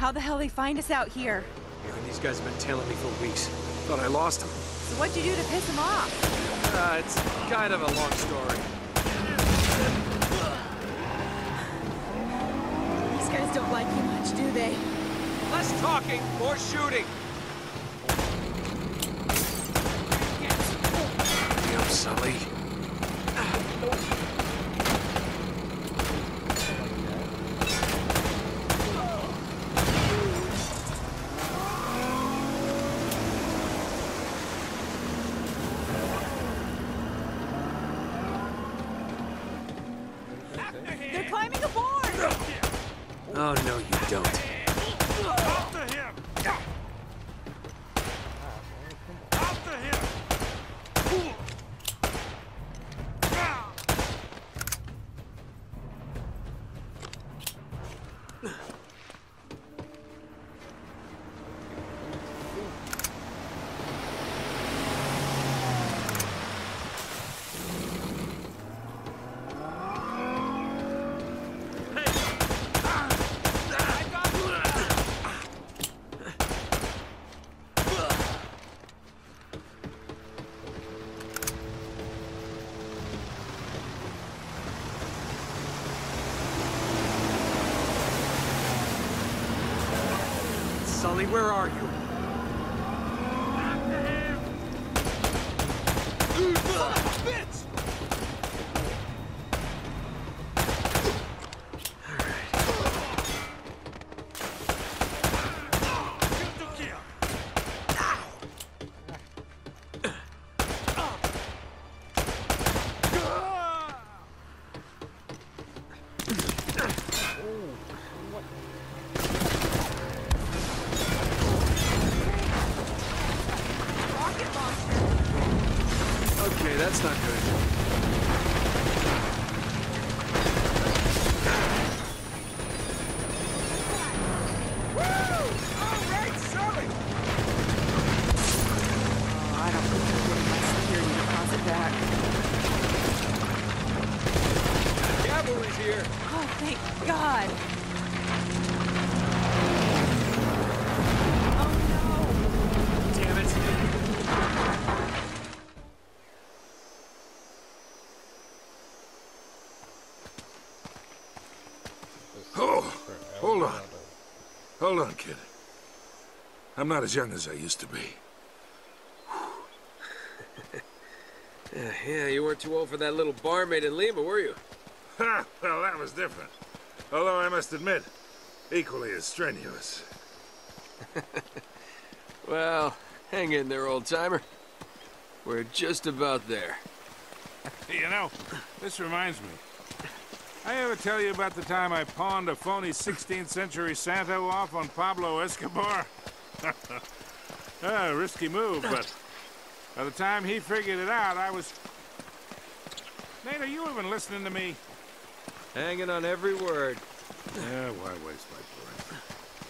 How the hell they find us out here? Yeah, these guys have been tailing me for weeks. Thought I lost them. So what'd you do to piss them off? It's kind of a long story. These guys don't like you much, do they? Less talking, more shooting. Damn, Sully. They're climbing aboard! Oh, no, you don't. After him! After him! Sully, where are you? After him! Bitch! Kill to kill! Rocket launcher! Okay, that's not good. Alright, Sully! Oh, I don't think I'm getting my security deposit back. Cavalry's here. Oh, thank God! Oh Damn it. Oh, hold on. Hold on, kid. I'm not as young as I used to be. Yeah, you weren't too old for that little barmaid in Lima, were you? Ha! Well, that was different. Although I must admit, equally as strenuous. Well, hang in there, old-timer. We're just about there. Hey, you know, this reminds me. I ever tell you about the time I pawned a phony 16th century Santa off on Pablo Escobar? Risky move, but by the time he figured it out, I was... Nate, are you even listening to me? Hanging on every word. Yeah, why waste my breath?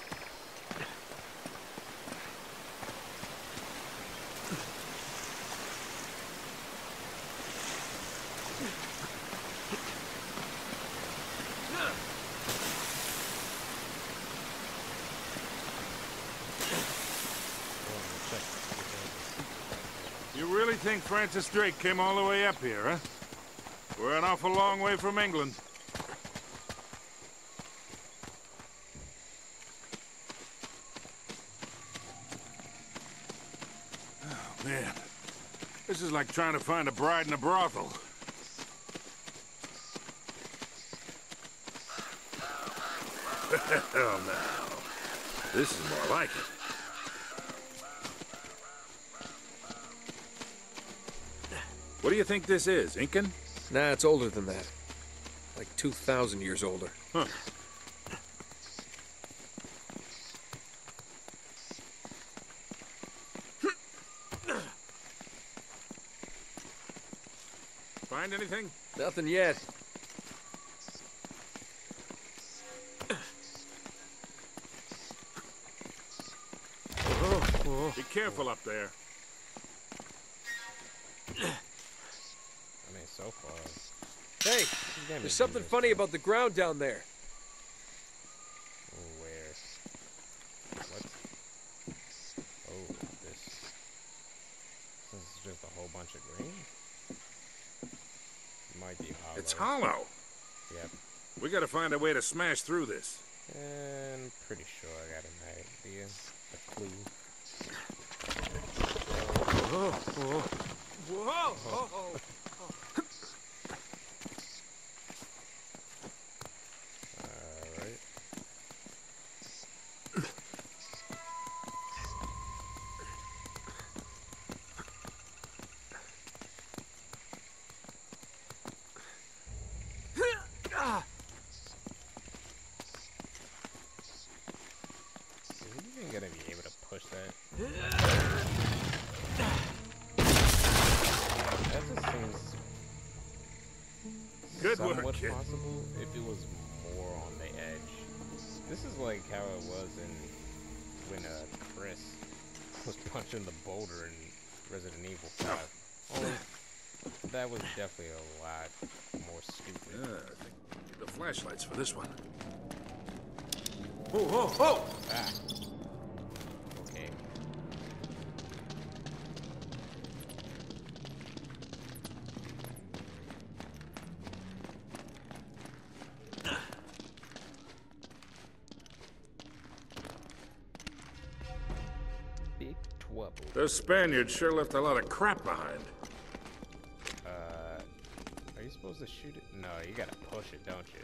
You really think Francis Drake came all the way up here, huh? We're an awful long way from England. Oh, man. This is like trying to find a bride in a brothel. Hell no. This is more like it. What do you think this is, Incan? Nah, it's older than that. Like 2,000 years older. Huh. Find anything? Nothing yet. Be careful up there. I mean, so far. Hey, there's something funny about the ground down there. Where? hollow. Yep. We gotta find a way to smash through this. And pretty sure I got an idea. A clue. Whoa, whoa, whoa, whoa, whoa. Alright. Is he even gonna be able to push that? That just seems Good work, somewhat kid. possible if it was more on the edge. This is like how it was when Chris was punching the boulder in Resident Evil 5. Only that was definitely a lot more stupid. I think we need the flashlights for this one. Whoa, whoa, whoa! Ah. Okay. Big trouble. Those Spaniards sure left a lot of crap behind. Are you supposed to shoot it? No, you gotta push it, don't you?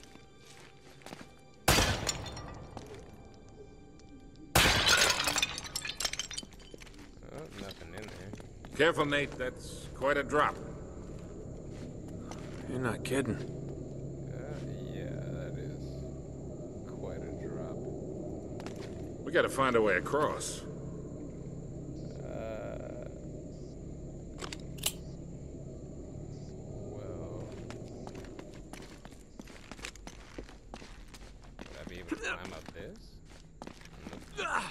Oh, nothing in there. Careful, Nate. That's quite a drop. You're not kidding. Yeah, that is quite a drop. We gotta find a way across. Well, would I be able to climb up this? Nope.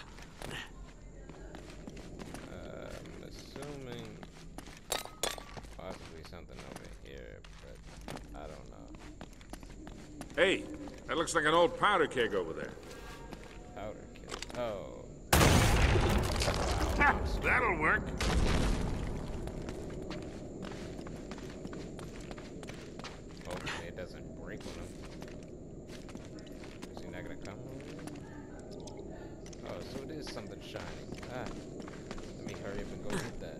I'm assuming possibly something over here, but I don't know. Hey, that looks like an old powder keg over there. Powder keg. Oh. Ha! That'll work. Hopefully it doesn't break on him. Is he not gonna come over here? Oh, so it is something shiny. Ah. Let me hurry up and go get that.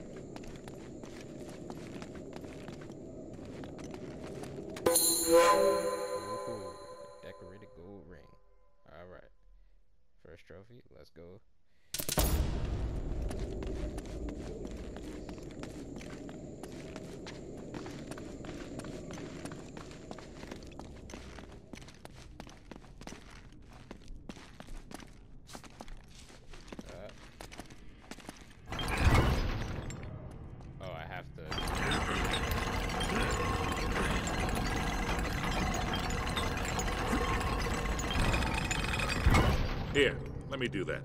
Ooh, decorated gold ring. Alright. First trophy, let's go. Oh, I have to. Here, let me do that.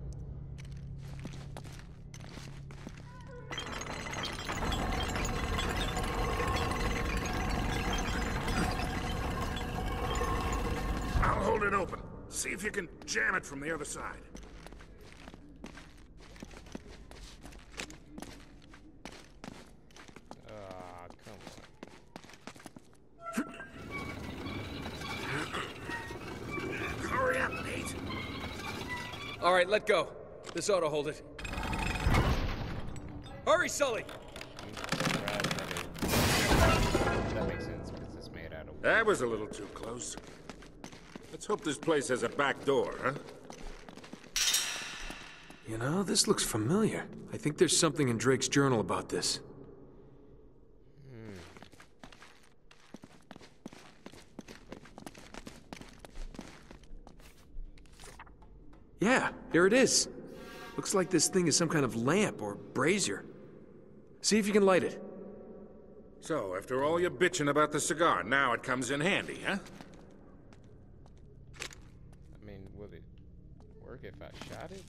I'll hold it open. See if you can jam it from the other side. Ah, come on. Hurry up, Nate. All right, let go. This ought to hold it. Hurry, Sully! That makes sense because it's made out of. That was a little too close. Let's hope this place has a back door, huh? You know, this looks familiar. I think there's something in Drake's journal about this. Yeah, here it is. Looks like this thing is some kind of lamp or brazier. See if you can light it. So, after all your bitching about the cigar, now it comes in handy, huh? I mean, would it work if I shot it?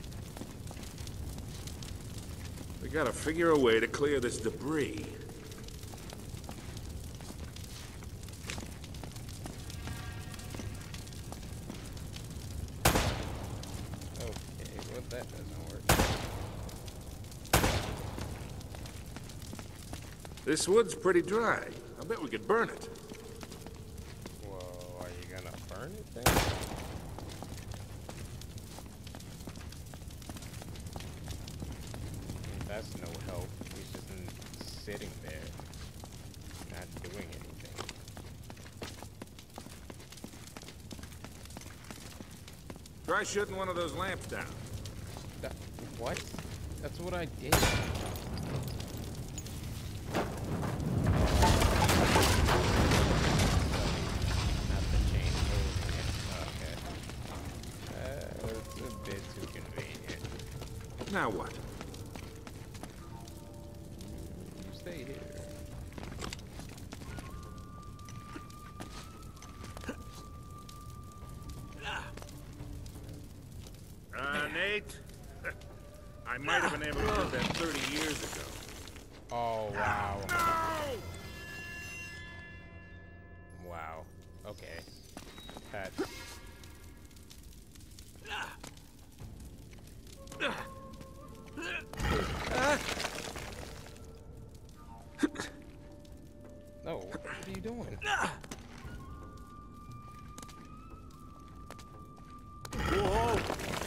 We gotta figure a way to clear this debris. that doesn't work. This wood's pretty dry. I bet we could burn it. Well, are you gonna burn it then? That's no help. He's just sitting there, not doing anything. Try shooting one of those lamps down. What? That's what I did. Not the chain holding it. Okay. That's a bit too convenient. Now what? You stay here. Nate? I might have been able to do that 30 years ago. Oh, wow. No! Wow. Okay. That. No, what are you doing? Whoa!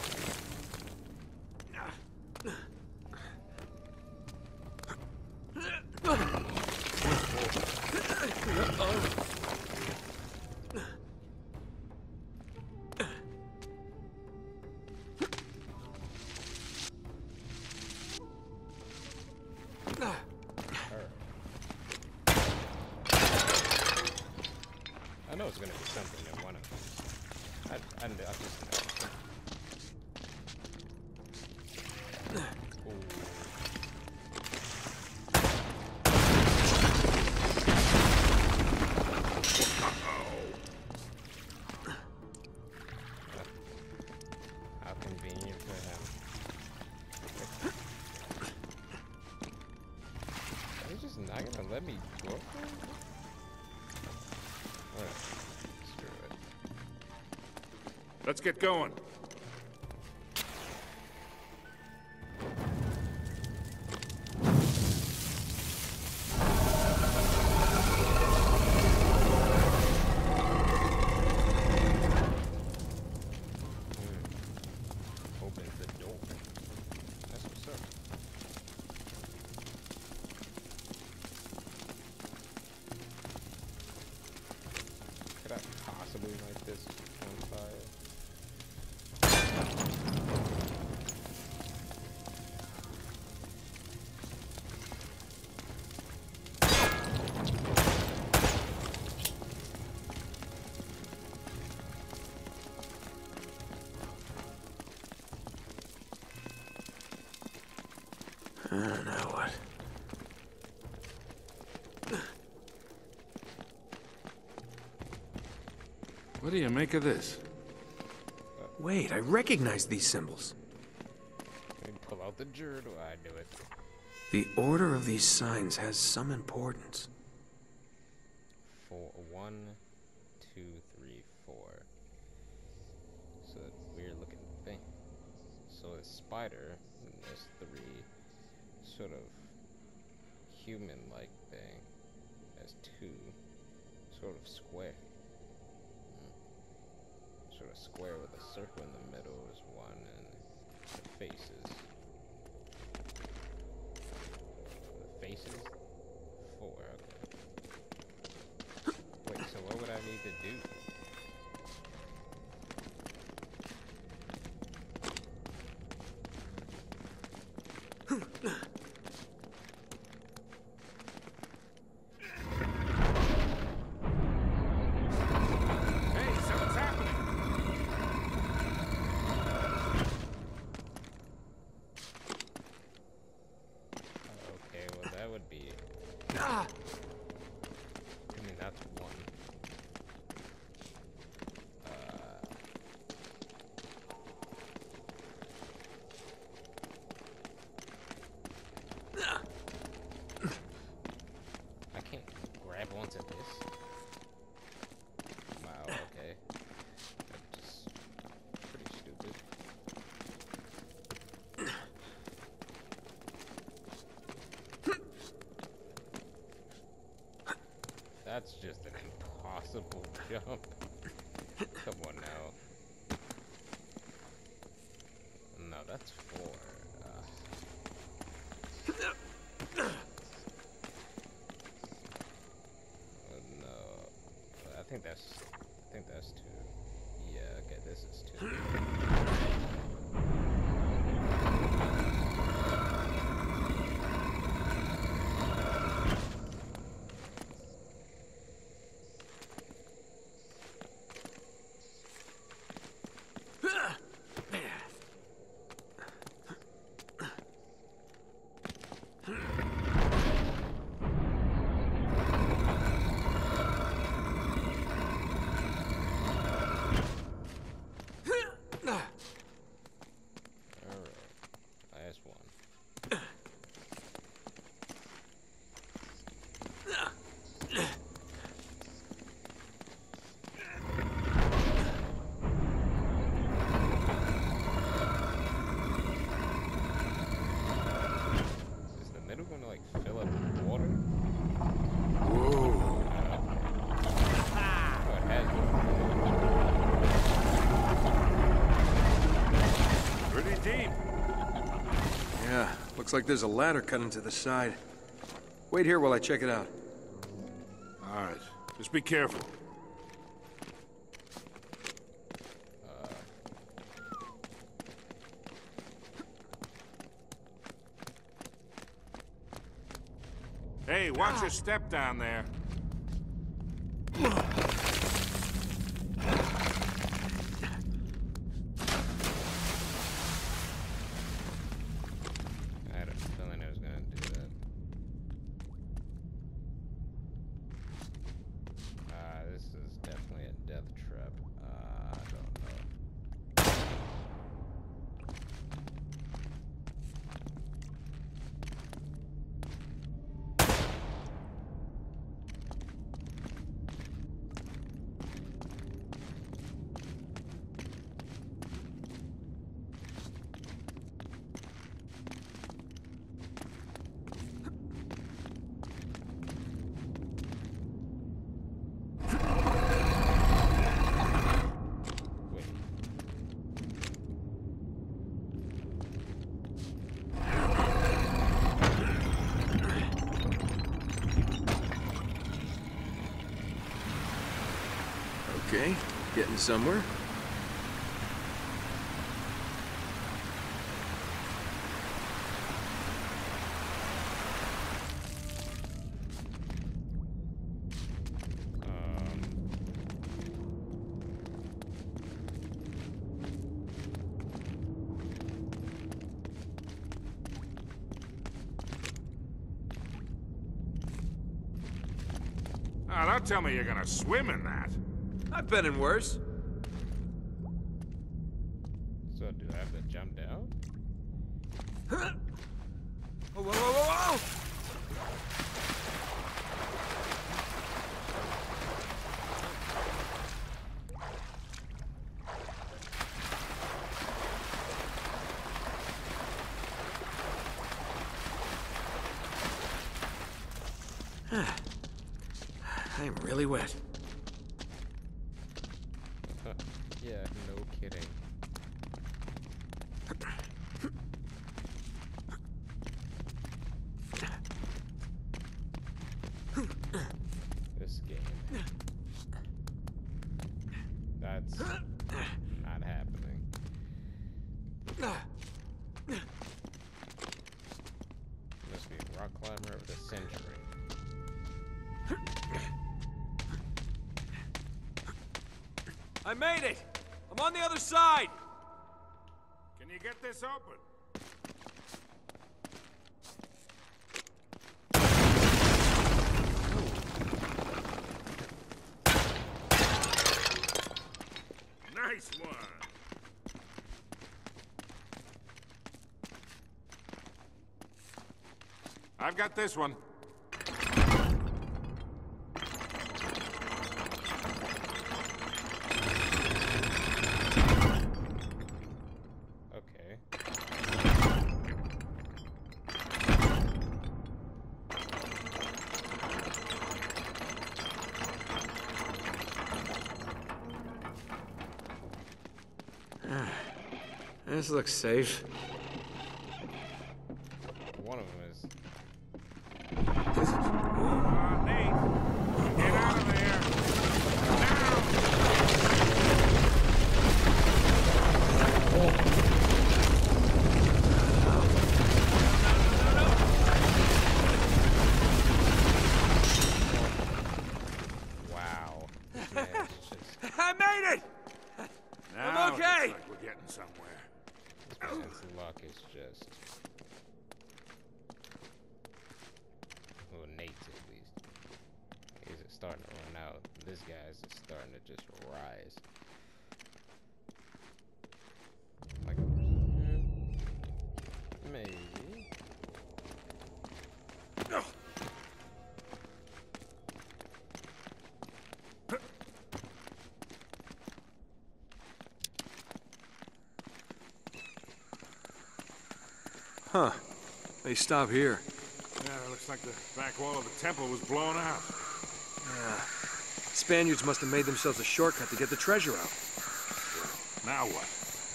I know it's gonna be something in one of them. I just know. Ooh. How convenient for him. Are you just not gonna let me go up there? Alright, screw it. Let's get going. Opens the door. That's what's up. Could I possibly light this on fire? Now what? What do you make of this? Wait, I recognize these symbols. Let me pull out the journal. I do it. The order of these signs has some importance. 4, 1, 2, 3, 4. So that weird looking thing. So a spider, and there's 3 sort of human-like thing. There's 2 sort of square. Sort of square with a circle in the middle is 1, and the faces. The faces? 4, okay. Wait, so what would I need to do? Hey, something's happening. Okay, well that would be... I mean, that's 1. impossible jump. Come on now. No, that's 4. No. I think that's 2. Yeah, okay, this is 2. Looks like there's a ladder cut into the side. Wait here while I check it out. All right. Just be careful. Hey, watch your step down there. Okay, getting somewhere. Now, don't tell me you're gonna swim in that. I've been in worse. So do I have to jump down? Whoa, whoa, whoa, whoa, whoa! I'm really wet. Yeah, no kidding. This game. That's not happening. Must be a rock climber of the century. I made it! I'm on the other side! Can you get this open? Nice one! I've got this one. This looks safe. One of them is. Nate, get out of there. Wow. This man is just. I made it! Now I'm okay. it looks like we're getting somewhere. This man's luck is just. Well, Nate's at least. Is it starting to run out? This guy's just starting to just rise. Like, maybe. Huh. They stop here. Yeah, it looks like the back wall of the temple was blown out. Yeah. Spaniards must have made themselves a shortcut to get the treasure out. Now what?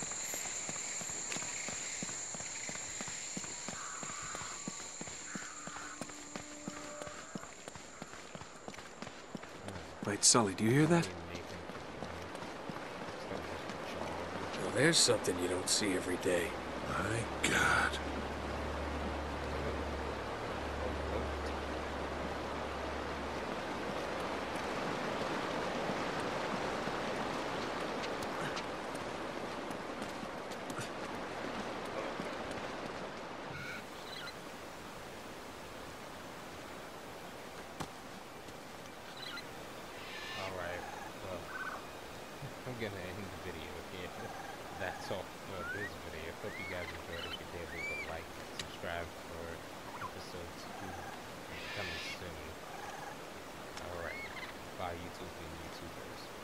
Wait, Sully, do you hear that? Well, there's something you don't see every day. My God. Alright, well, I'm gonna end the video here. That's all for this video. Hope you guys enjoyed. If you did, leave a like, subscribe for episode 2 coming soon. Alright, bye YouTube and YouTubers.